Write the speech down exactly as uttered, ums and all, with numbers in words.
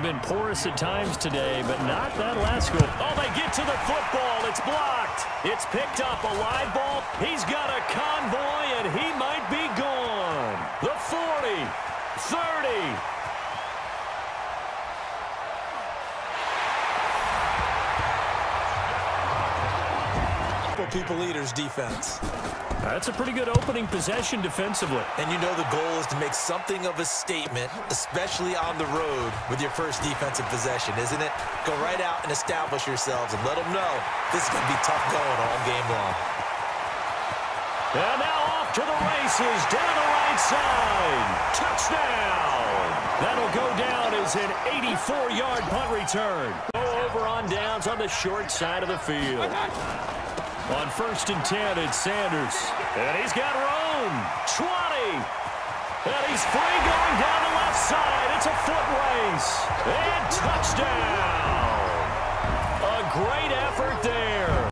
been porous at times today, but not that last goal. Oh, they get to the football. It's blocked. It's picked up. A live ball. He's got a convoy, and he might be gone. The forty, thirty. People leaders defense. That's a pretty good opening possession defensively. And you know the goal is to make something of a statement, especially on the road with your first defensive possession, isn't it? Go right out and establish yourselves and let them know this is going to be tough going all game long. And now off to the races, down the right side. Touchdown! That'll go down as an eighty-four yard punt return. Go over on downs on the short side of the field. On first and ten, it's Sanders. And he's got Rome. twenty. And he's free going down the left side. It's a foot race. And touchdown. A great effort there.